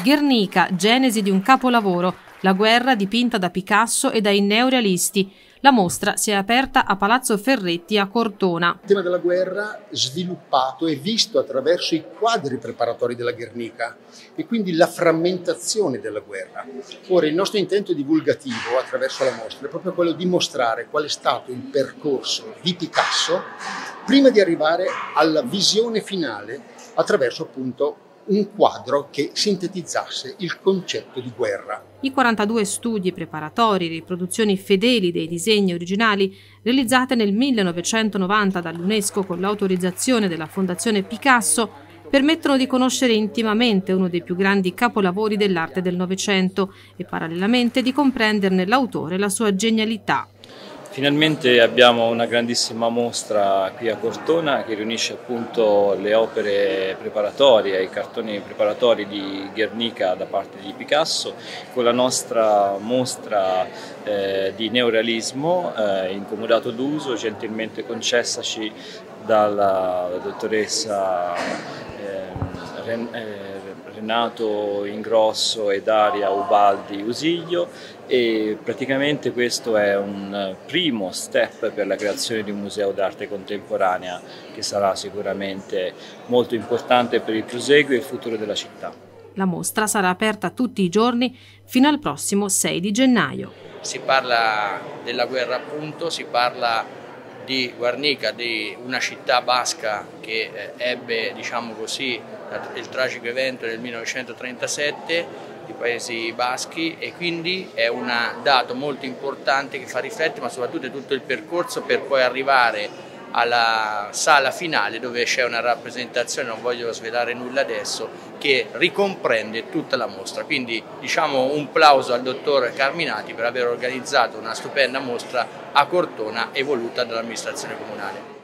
Guernica, genesi di un capolavoro, la guerra dipinta da Picasso e dai neorealisti. La mostra si è aperta a Palazzo Ferretti a Cortona. Il tema della guerra sviluppato e visto attraverso i quadri preparatori della Guernica e quindi la frammentazione della guerra. Ora, il nostro intento divulgativo attraverso la mostra è proprio quello di mostrare qual è stato il percorso di Picasso prima di arrivare alla visione finale attraverso appunto un quadro che sintetizzasse il concetto di guerra. I 42 studi preparatori, riproduzioni fedeli dei disegni originali realizzate nel 1990 dall'UNESCO con l'autorizzazione della Fondazione Picasso permettono di conoscere intimamente uno dei più grandi capolavori dell'arte del Novecento e parallelamente di comprenderne l'autore e la sua genialità. Finalmente abbiamo una grandissima mostra qui a Cortona che riunisce appunto le opere preparatorie, i cartoni preparatori di Guernica da parte di Picasso, con la nostra mostra di neorealismo in comodato d'uso, gentilmente concessaci dalla dottoressa Renato Ingrosso e Daria Ubaldi Usiglio, e praticamente questo è un primo step per la creazione di un museo d'arte contemporanea che sarà sicuramente molto importante per il proseguo e il futuro della città. La mostra sarà aperta tutti i giorni fino al prossimo 6 di gennaio. Si parla della guerra appunto, si parla di Guernica, di una città basca che ebbe, diciamo così, il tragico evento del 1937, i Paesi Baschi, e quindi è un dato molto importante che fa riflettere, ma soprattutto tutto il percorso per poi arrivare alla sala finale dove c'è una rappresentazione, non voglio svelare nulla adesso, che ricomprende tutta la mostra. Quindi diciamo un plauso al dottor Carminati per aver organizzato una stupenda mostra a Cortona e voluta dall'amministrazione comunale.